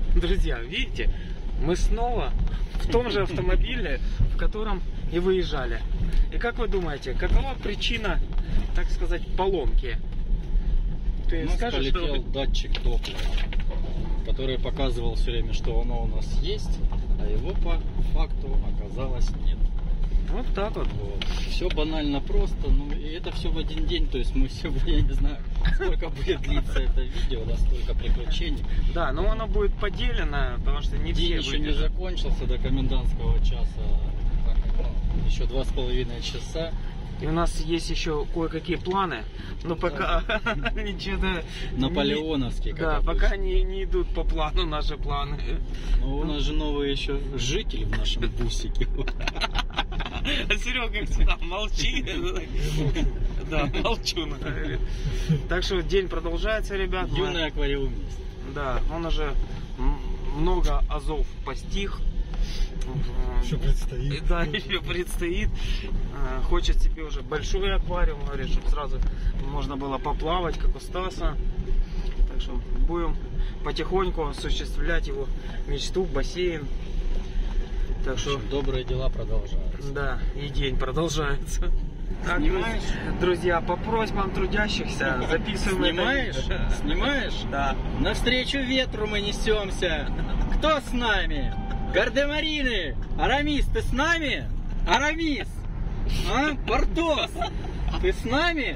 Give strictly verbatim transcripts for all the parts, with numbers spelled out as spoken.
Друзья, видите, мы снова в том же автомобиле, в котором и выезжали. И как вы думаете, какова причина, так сказать, поломки? Ты У нас скажешь, полетел что... датчик топлива, который показывал все время, что оно у нас есть, а его по факту оказалось нет. Вот так вот. Вот. Все банально просто, ну и это все в один день, то есть мы сегодня, я не знаю, сколько будет длиться это видео, да, столько приключений. Да, но оно будет поделено, потому что не День все еще не выдержат. закончился до комендантского часа, ну, еще два с половиной часа. И у нас есть еще кое-какие планы, но пока ничего... Наполеоновский, как Да, обычно. пока не, не идут по плану наши планы. Но у нас же новый еще житель в нашем бусике. А Серега, как всегда, молчи. Да, молчу. Так что день продолжается, ребят. Юный аквариумист. Да, он уже много азов постиг. Еще предстоит. Да, еще предстоит. Хочет себе уже большой аквариум, говорит, чтобы сразу можно было поплавать, как у Стаса. Так что будем потихоньку осуществлять его мечту, бассейн. Так что добрые дела продолжаются. Да, и день продолжается. Так, Снимаешь? Друзья, по просьбам трудящихся записываем. Снимаешь? Это... Снимаешь? Да. Навстречу ветру мы несемся. Кто с нами? Гардемарины! Арамис, ты с нами? Арамис! А? Портос! Ты с нами?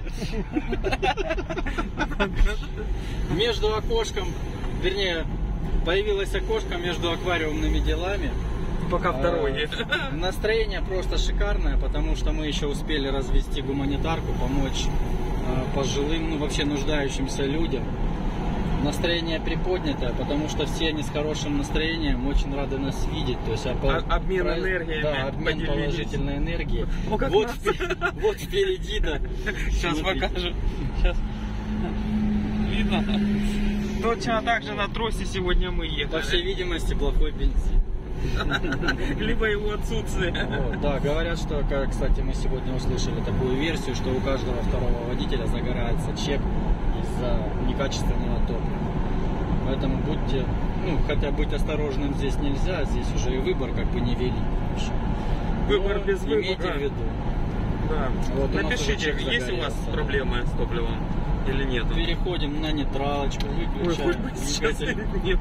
Между окошком, вернее, появилось окошко между аквариумными делами. Пока в дороге. Настроение просто шикарное, потому что мы еще успели развести гуманитарку, помочь пожилым, ну вообще нуждающимся людям. Настроение приподнятое, потому что все они с хорошим настроением очень рады нас видеть. То есть а, обмен про... энергией. Да, обмен положительной энергией. О, вот, впереди, вот впереди, да. Сейчас покажу. Сейчас. Видно? Точно так же на тросе сегодня мы ехали. По всей видимости, плохой бензин. Либо его отсутствие. Вот, да, говорят, что, кстати, мы сегодня услышали такую версию, что у каждого второго водителя загорается чек из-за некачественного топлива. Поэтому будьте, ну, хотя быть осторожным здесь нельзя, здесь уже и выбор как бы не велик. Выбор без выбора. Имейте в виду. Да. Вот напишите, есть у вас проблемы с топливом или нет. Переходим на нейтралочку, выключаем двигатель.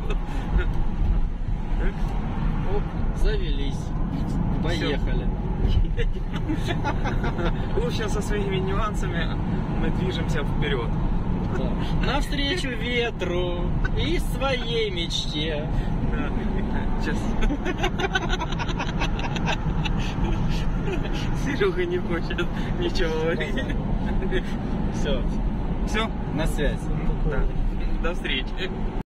Оп, завелись. Поехали. В общем, со своими нюансами мы движемся вперед. Да. Навстречу ветру и своей мечте. Да. Сейчас. Серега не хочет ничего говорить. Все. Все? На связь. Да. До встречи.